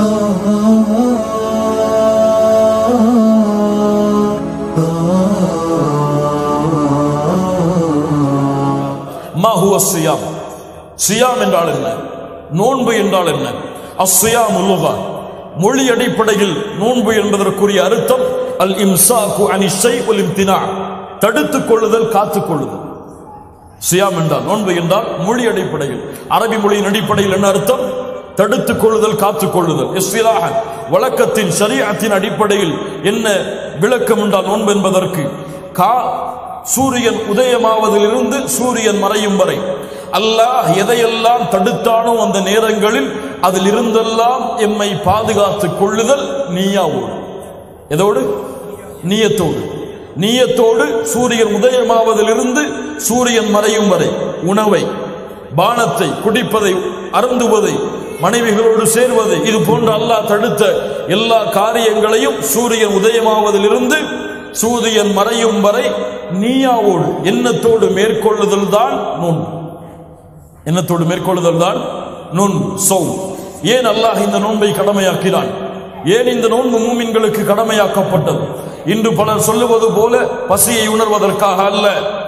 மா ஹுவ ஸியாம், ஸியாம் என்றால் என்ன, நோன்பு என்றால் என்ன? அஸ்ஸியாமு லுகா, மொழி அடிப்படையில் நோன்பு என்பதற்குரிய அர்த்தம் அல் இம்சாகு அனி ஷை வல் இம்தினா, தடுத்துக் கொள்ளுதல், காத்துக் கொள்ளுதல். சியாம் என்றால், நோன்பு என்றால் மொழி அடிப்படையில், அரபி மொழியின் அடிப்படையில் என்ன அர்த்தம்? தடுத்துக் கொள்ளுதல், காத்துக் கொள்ளுதல். இஸ்திலாஹன், வழக்கத்தின் ஷரீஅத்தின் அடிப்படையில் என்ன விளக்கம் என்றால் நோன்பு என்பதற்கு சூரியன் உதயமாவதிலிருந்து சூரியன் மறையும் வரை அல்லாஹ் எதையெல்லாம் தடுத்தானோ அந்த நேரங்களில் அதில் இருந்தெல்லாம் எம்மை பாதுகாத்துக் கொள்ளுதல் நிய்யாவோடு. எதோடு? நிய்யத்தோடு. நிய்யத்தோடு சூரியன் உதயமாவதிலிருந்து சூரியன் மறையும் வரை உணவை, பானத்தை, குடிப்பதை, அருந்துவதை, மனைவிகளோடு சேர்வதை, இது போன்ற அல்லாஹ் தடுத்த எல்லா காரியங்களையும் சூரியன் உதயமாவதிலிருந்து சூரியன் மறையும் வரை நிய்யாவோடு, எண்ணத்தோடு மேற்கொள்ளுதல் தான் நோன்பு. எண்ணத்தோடு மேற்கொள்ளுதல் தான் நோன்பு, சௌம். ஏன் அல்லாஹ் இந்த நோன்பை கடமையாக்கினான்? ஏன் இந்த நோன்பு மூமின்களுக்கு கடமையாக்கப்பட்டது? இன்று பலர் சொல்லுவது போல பசியை உணர்வதற்காக அல்ல,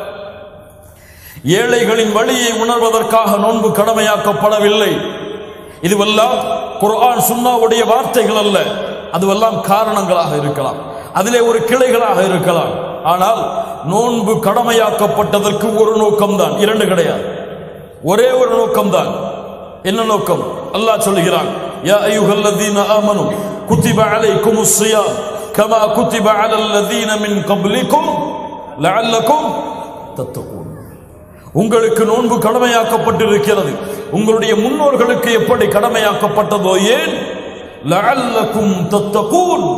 ஏழைகளின் வழியை உணர்வதற்காக நோன்பு கடமையாக்கப்படவில்லை. இதுவெல்லாம் குர்ஆன் சுன்னாவுடைய வார்த்தைகள் அல்ல, அதுவெல்லாம் காரணங்களாக இருக்கலாம், அதிலே ஒரு கிளைகளாக இருக்கலாம். ஆனால் நோன்பு கடமையாக்கப்பட்டதற்கு ஒரு நோக்கம்தான், இரண்டு கிடையாது, ஒரே ஒரு நோக்கம்தான். என்ன நோக்கம்? அல்லாஹ் சொல்கிறான், யா அய்யுஹல்லதீன ஆமனு குத்திப அலைக்குமுஸ் ஸியாம் கமா குத்திப அலல்லதீன மின் கப்லிக்கும் லஅல்லக்கும் தத்தகூன். உங்களுக்கு நோன்பு கடமையாக்கப்பட்டிருக்கிறது, உங்களுடைய முன்னோர்களுக்கு எப்படி கடமையாக்கப்பட்டதோ. ஏன்? லஅல்லக்கும் தத்தகூன்,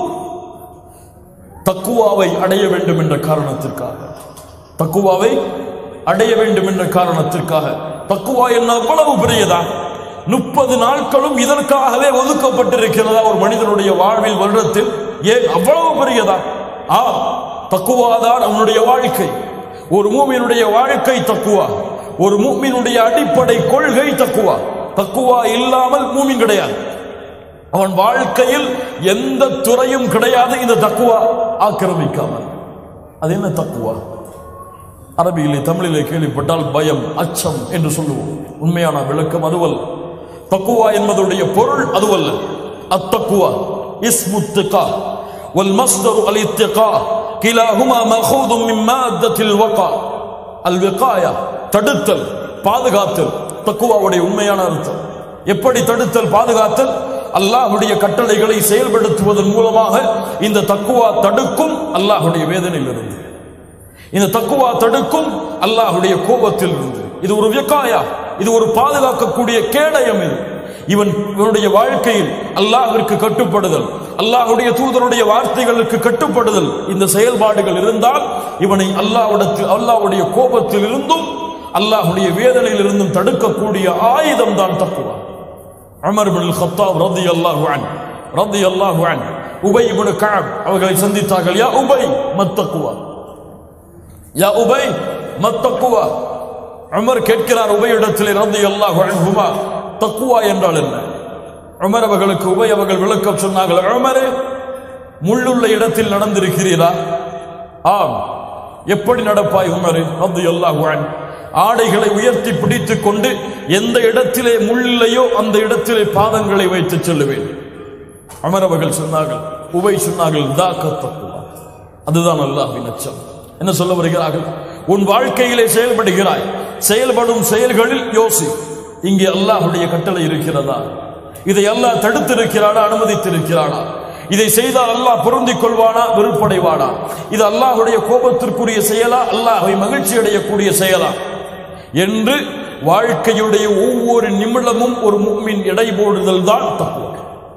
தக்குவாவை அடைய வேண்டும் என்ற காரணத்திற்காக. தக்குவாவை அடைய வேண்டும் என்ற காரணத்திற்காக. தக்குவா என்ன அவ்வளவு பெரியதா? 30 நாட்களும் இதற்காகவே ஒதுக்கப்பட்டிருக்கிறதா ஒரு மனிதனுடைய வாழ்வில், வருடத்தில்? ஏன் அவ்வளவு பெரியதா? தக்குவாதான் அவனுடைய வாழ்க்கை. ஒரு மூமினுடைய வாழ்க்கை தக்குவா, ஒரு மூமினுடைய அடிப்படை கொள்கை தக்குவா. தக்குவா இல்லாமல் மூமின் கிடையாது, அவன் வாழ்க்கையில் எந்த துறையும் கிடையாது இந்த தக்குவா ஆக்கிரமிக்காமல். அது என்ன தக்குவா? அரபியிலே, தமிழிலே கேள்விப்பட்டால் பயம், அச்சம் என்று சொல்லுவோம். உண்மையான விளக்கம் அதுவல்ல. தக்குவா என்பதுடைய பொருள் அதுவல்ல. அத்தக்குவா இஸ்மு திகா வல் மஸ்தரு அல் இத்திகா கிலாஹுமா மஅகூதும் மின் மாத்தத்தில் வகா. அல் விகாயா, தடுத்தல், பாதுகாத்தல், தக்குவாவுடைய உண்மையான அர்த்தம். எப்படி தடுத்தல், பாதுகாத்தல்? அல்லாஹ்வுடைய கட்டளைகளை செயல்படுத்துவதன் மூலமாக இந்த தக்குவா தடுக்கும் அல்லாஹ்வுடைய வேதனையிலிருந்து, இந்த தக்குவா தடுக்கும் அல்லாஹ்வுடைய கோபத்தில் இருந்து. இது ஒரு விகாயா, இது ஒரு பாதுகாக்கக்கூடிய கேடயம். இவனுடைய வாழ்க்கையில் அல்லாஹ்விற்கு கட்டுப்படுதல், அல்லாஹ்வுடைய தூதருடைய வார்த்தைகளுக்கு கட்டுப்படுதல், இந்த செயல்பாடுகள் இருந்தால் இவனை அல்லாஹ்வுடைய கோபத்தில் இருந்தும் அல்லாஹ்வுடைய வேதனையில் இருந்தும் தடுக்கக்கூடிய ஆயுதம் தான் தக்குவா. உமர் இப்னு அல்-கத்தாப் ரலியல்லாஹு அன்ஹு உபை இப்னு கஅப் அவர்களை சந்தித்தார்கள். யா உபை மத்தக்குவா, யா உபை மத்தக்குவா. உமர் கேட்கிறார் உபையிடத்திலே ரலியல்லாஹு அன்ஹுமா, தக்குவா என்றால் என்ன? உமர் அவர்களுக்கு உபை அவர்கள் விளக்கம் சொன்னார்கள். உமரே, முள்ளுள்ள இடத்தில் நடந்திருக்கிறீரா? ஆம். எப்படி நடப்பாய் உமரே ரலியல்லாஹு அன்ஹு? ஆடைகளை உயர்த்தி பிடித்துக் கொண்டு எந்த இடத்திலே முள்ளில்லையோ அந்த இடத்திலே பாதங்களை வைத்து செல்லுவேன். உமர் அவர்கள் சொன்னார்கள், உபை சொன்னார்கள், தக்குவா, அதுதான் அல்லாஹ்வின் அச்சம். என்ன சொல்ல வருகிறார்கள்? உன் வாழ்க்கையிலே செயல்படுகிறாய், செயல்படும் செயல்களில் யோசி, இங்கே அல்லாஹ்வுடைய கட்டளை இருக்கிறதா? இதை அல்லாஹ் தடுத்திருக்கிறானா, அனுமதித்திருக்கிறானா? இதை செய்தால் அல்லாஹ் பொருந்திக் கொள்வானா, வெறுப்படைவானா? இது அல்லாஹ்வுடைய கோபத்திற்குரிய செயலா, அல்லாஹ்வை மகிழ்ச்சி அடையக்கூடிய செயலா என்று வாழ்க்கையுடைய ஒவ்வொரு நிமிடமும் ஒரு முஃமின் எடை போடுதல் தான் தக்குவா.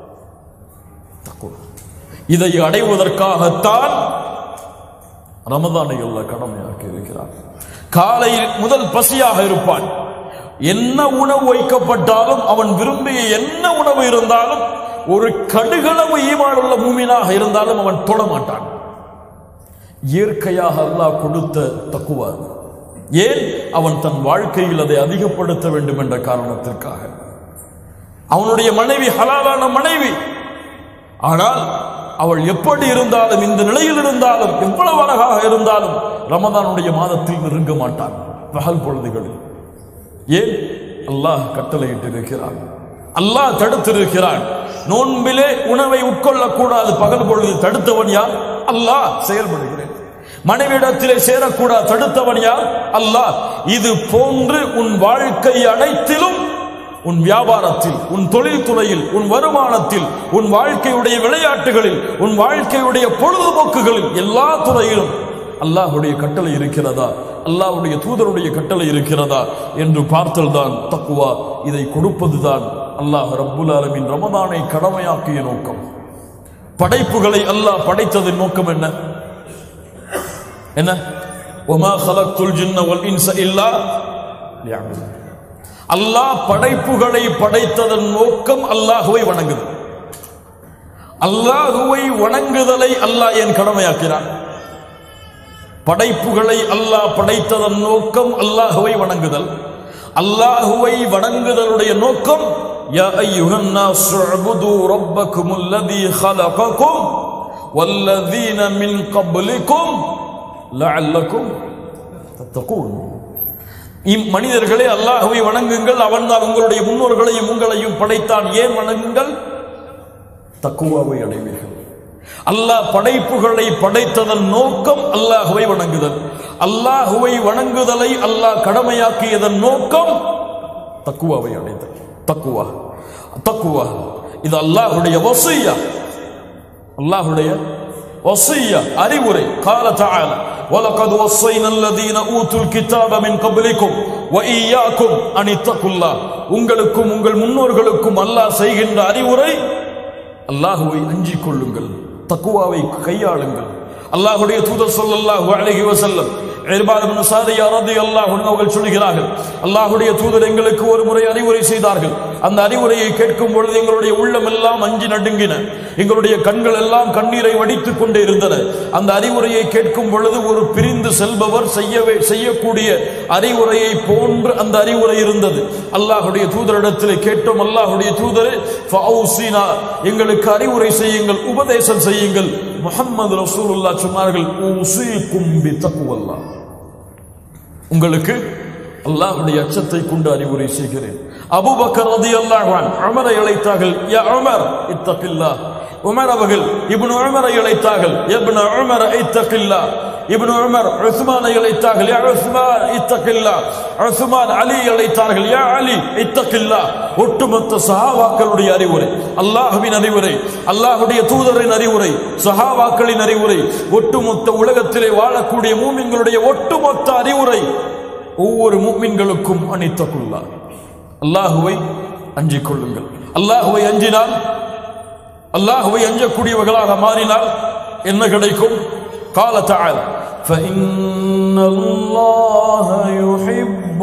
இதை அடைவதற்காகத்தான் ரமதானை அல்லாஹ் கடமையாக்கி இருக்கிறார். காலையில் முதல் பசியாக இருப்பான், என்ன உணவு வைக்கப்பட்டாலும், அவன் விரும்பிய என்ன உணவு இருந்தாலும், ஒரு கடுகளவு ஈமானுள்ள மூமினாக இருந்தாலும் அவன் தொடமாட்டான். இயற்கையாக அல்லாஹ் கொடுத்த தக்குவா. ஏன்? அவன் தன் வாழ்க்கையில் அதை அதிகப்படுத்த வேண்டும் என்ற காரணத்திற்காக. அவனுடைய மனைவி ஹலாலான மனைவி. ஆனால் அவள் எப்படி இருந்தாலும், இந்த நிலையில் இருந்தாலும், எவ்வளவு அழகாக இருந்தாலும் ரமதானுடைய மாதத்தில் நெருங்க மாட்டான் பகல் பொழுதுகளில். ஏன்? அல்லாஹ் கட்டளையிட்டு இருக்கிறான், அல்லாஹ் தடுத்திருக்கிறான். நோன்பிலே உணவை உட்கொள்ளக்கூடாது பகல் பொழுது, தடுத்தவன் யார்? அல்லாஹ். செயல்படுகிறேன். மனைவிடத்திலே சேரக்கூடாது, தடுத்தவன் யார்? அல்லாஹ். இது போன்று உன் வாழ்க்கை அனைத்திலும், உன் வியாபாரத்தில், உன் தொழில் துறையில், உன் வருமானத்தில், உன் வாழ்க்கையுடைய விளையாட்டுகளில், உன் வாழ்க்கையுடைய பொழுதுபோக்குகளில், எல்லா துறையிலும் அல்லாஹ்வுடைய கட்டளை இருக்கிறதா, அல்லாஹ்வுடைய தூதருடைய கட்டளை இருக்கிறதா என்று பார்த்தல் தான் தக்வா. இதை கொடுப்பதுதான் அல்லாஹ் ரப்புல் ஆலமீன் ரமதானை கடமையாக்கிய நோக்கம். படைப்புகளை அல்லாஹ் படைத்ததின் நோக்கம் என்ன? என்ன? வமா خلقத்துல் ஜின்ன வல் இன்ஸ இல்லா லியஅபுதூன். அல்லாஹ் படைப்புகளை படைத்ததன் நோக்கம் அல்லாஹ்வை வணங்குதல். அல்லாஹ்வை வணங்குதலை அல்லாஹ் ஏன் கடமையாக்கிறான்? படைப்புகளை அல்லாஹ் படைத்ததன் நோக்கம் அல்லாஹ்வை வணங்குதல். அல்லாஹ்வை வணங்குதலுடைய நோக்கம் யா அய்யுஹன் நாஸ் உஅ்புது ரப்பக்குமுல்லதீ خلقக்கும் வல்லதீன மின் கப்லிக்கும் லஅல்லக்கும் தத்தகூன். மனிதர்களே, அல்லாஹ்வை வணங்குங்கள், அவன்தான் உங்களுடைய முன்னோர்களையும் உங்களையும் படைத்தான். ஏன் வணங்குங்கள்? தக்வாவை அடைவீர்கள். அல்லாஹ் படைப்புகளை படைத்ததன் நோக்கம் அல்லாஹ்வை வணங்குதல். அல்லாஹ்வை வணங்குதலை அல்லாஹ் கடமையாக்கியதன் நோக்கம் தக்வாவை அடைதல். தக்வா, தக்வா இது அல்லாஹ்வுடைய வஸிய்யா, அல்லாஹ்வுடைய வஸிய்யா, அறிவுரை. قال تعالى وَلَقَدْ وَصَّيْنَا الَّذِينَ أُوتُوا الْكِتَابَ مِنْ قَبْلِكُمْ وَإِيَّاكُمْ أَنِ اتَّقُوا اللَّهَ. உங்களுக்கும் உங்கள் முன்னோர்களுக்கும் அல்லாஹ் செய்கின்ற அறிவுரை, அல்லாஹ்வை அஞ்சிக் கொள்ளுங்கள், தக்வாவை கையாளுங்கள். அல்லாஹ்வுடைய தூதர் ஸல்லல்லாஹு அலைஹி வஸல்லம் இர்பாத் இப்னு சாதியா রাদিয়াল্লাহு அன்ஹு அவர்கள் சொல்கிறார்கள், அல்லாஹ்வுடைய தூதர் எங்களுக்கு ஒரு முறை அறிவுரை செய்தார்கள். அந்த அறிவுரையை கேட்கும் பொழுது எங்களுடைய உள்ளம் எல்லாம் அஞ்சி நடுங்கின, எங்களுடைய கண்கள் எல்லாம் கண்ணீரை வடித்துக் கொண்டே இருந்தன. அந்த அறிவுரையை கேட்கும் பொழுது ஒரு பிரிந்து செல்பவர் செய்யக்கூடிய அறிவுரையை போன்று அந்த அறிவுரை இருந்தது. அல்லாஹ்வுடைய தூதரிடத்திலே கேட்டோம், அல்லாஹ்வுடைய தூதரே ஃபௌசினா, எங்களுக்கு அறிவுரை செய்யுங்கள், உபதேசம் செய்யுங்கள். முஹம்மது ரசூலுல்லாஹ் சொன்னார்கள், ஊஸீக்கும் பித்தக்வல்லாஹ், உங்களுக்கு அல்லாஹ்வுடைய அச்சத்தை கொண்டு அறிவுரை செய்கிறேன். அபூபக்கர் ரலியல்லாஹு அன்ஹு உமரை அழைத்தார்கள், யா உமர் இத்தகில்லாஹ். உமர் அவர்கள் இப்னு உமரை அழைத்தார்கள், இப்னு உமர் இத்தகில்லாஹ். இப்னு உமர் உஸ்மானை அழைத்தார்கள், யா உஸ்மான் இத்தகில்லாஹ். உஸ்மான் அலி அழைத்தார்கள், யா அலி இத்தகில்லாஹ். ஒட்டுமொத்த சஹாபாக்களுடைய அறிவுரை, அல்லாஹ்வின் அறிவுரை, அல்லாஹ்வுடைய தூதரின் அறிவுரை, சஹாபாக்களின் அறிவுரை, ஒட்டுமொத்த உலகத்திலே வாழக்கூடிய மூமின்களுடைய ஒட்டுமொத்த அறிவுரை, ஒவ்வொரு மூமின்களுக்கும் அனித்தகுல்லாஹ், அல்லாஹ்வை அஞ்சிக் கொள்ளுங்கள். அல்லாஹ்வை அஞ்சினால், அல்லாஹ்வை அஞ்சக்கூடியவர்களாக மாறினால் என்ன கிடைக்கும்? قال تعالى فإن الله يحب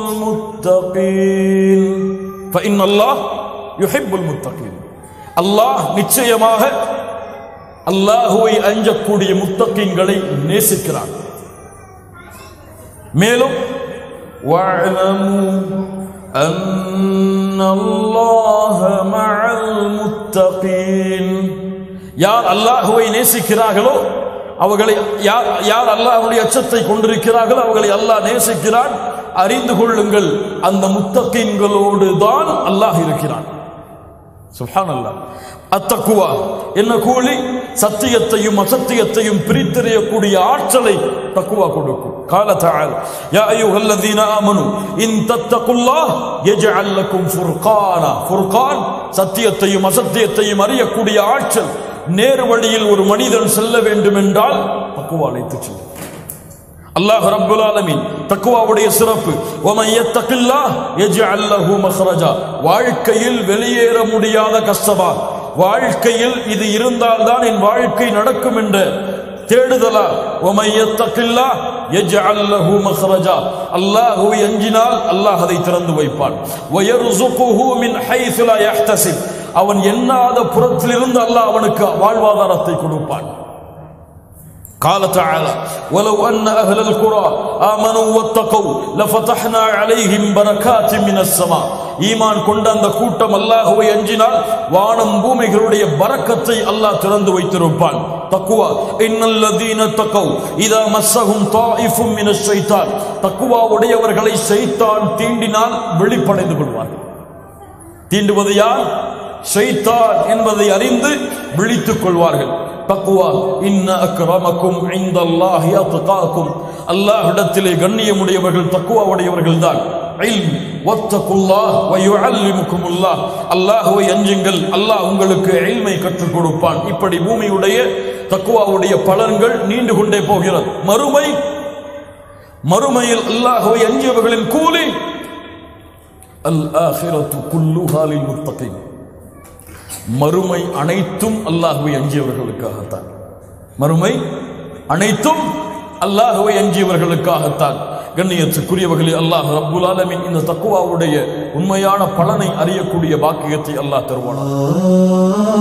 المتقين. فإن الله يحب المتقين. அல்லாஹ் நிச்சயமாக அல்லாஹ்வை அஞ்சக்கூடிய முத்தகீன்களை நேசிக்கிறான். மேலும் وَاعْلَمُوا أَنَّ اللَّهَ مَعَ الْمُتَّقِينَ. யார் அல்லாஹ்வை நேசிக்கிறார்களோ அவர்களை, யார் அல்லாஹ்வுடைய அச்சத்தை கொண்டிருக்கிறார்களோ அவர்களை அல்லாஹ் நேசிக்கிறான். அறிந்து கொள்ளுங்கள், அந்த முத்தகீன்களோடு தான் அல்லாஹ் இருக்கிறான். சுப்ஹானல்லாஹ். அத்தக்குவா என்ன கூலி? சத்தியத்தையும் அசத்தியத்தையும் பிரித்தறியக்கூடிய ஆற்றலை தக்குவா கொடுக்கும். قال تعالى يا ايها الذين امنوا ان تتقوا الله يجعل لكم فرقانا. ஃபுர்கான் சத்தியத்தையும் அசத்தியத்தையும் அறியக்கூடிய ஆற்றல். நேர் வழியில் ஒரு மனிதன் செல்ல வேண்டும் என்றால் தக்குவா அழைத்துச் செல்லும். அல்லாஹ் ரப்புல் ஆலமீன் தக்வாவுடைய சிறப்பு, وَمَن يَتَّقِ اللَّهَ يَجْعَل لَّهُ مَخْرَجًا. வாழ்க்கையில் வெளியேற முடியாத கஷ்டமா, வாழ்க்கையில் இது இருந்தால்தான் என் வாழ்க்கை நடக்கும் என்ற தேடுதலா, وَمَن يَتَّقِ اللَّهَ يَجْعَل لَّهُ مَخْرَجًا. அல்லாஹ்வை அஞ்சினால் அல்லாஹ் அதை திறந்து வைப்பான். وَيَرْزُقُهُ مِنْ حَيْثُ لَا يَحْتَسِبُ. அவன் எண்ணாத புறத்திலிருந்து அல்லாஹ் அவனுக்கு வாழ்வாதாரத்தை கொடுப்பான். قال تعالى ولو أن أهل القرى آمنوا واتقوا لفتحنا عليهم بركات من السماء ஈமான் கொண்ட அந்த கூட்டம் அல்லாஹ்வை அஞ்சினால் வானம் பூமிகளுடைய பரக்கத்தை அல்லாஹ் திறந்து வைத்திருப்பான். தக்வா இன்னல்லதீன தகவ் இதா மஸ்ஸஹும் தாயிஃபும் மினஷ் ஷைத்தான் தக்வா உடையவர்களை ஷைத்தான் தீண்டினால் வெளிப்படைந்து கொள்வார்கள். தீண்டுவது யார்? ஷைத்தான் என்பதை அறிந்து விழித்துக் கொள்வார்கள். தக்வா இன்ன அக்ரமக்கும் இன்தல்லாஹி அத்காக்கும் அல்லாஹ்விடத்திலே கண்ணியமுடையவர்கள் தக்வா உடையவர்கள் தான். இல்ம் வத்தகுல்லாஹ் வ யுஅல்லிமுகுமுல்லாஹ் அல்லாஹ்வை அஞ்சுங்கள், அல்லாஹ் உங்களுக்கு இல்மை கற்றுக் கொடுப்பான். இப்படி பூமியுடைய தக்வாவுடைய பலன்கள் நீண்டு கொண்டே போகிறது. மறுமையில் அல்லாஹ்வை அஞ்சியவர்களின் கூலி அல் ஆகிரத்து குல்லுஹா லில் முத்தகீன். மறுமை அனைத்தும் அல்லாஹ்வை அஞ்சியவர்களுக்காகத்தான். மறுமை அனைத்தும் அல்லாஹ்வை அஞ்சியவர்களுக்காகத்தான். கண்ணியத்துக்குரியவர்களே, அல்லாஹ் ரப்புல் ஆலமீன் இந்த தக்வாவுடைய உண்மையான பலனை அறியக்கூடிய பாக்கியத்தை அல்லாஹ் தருவானாக.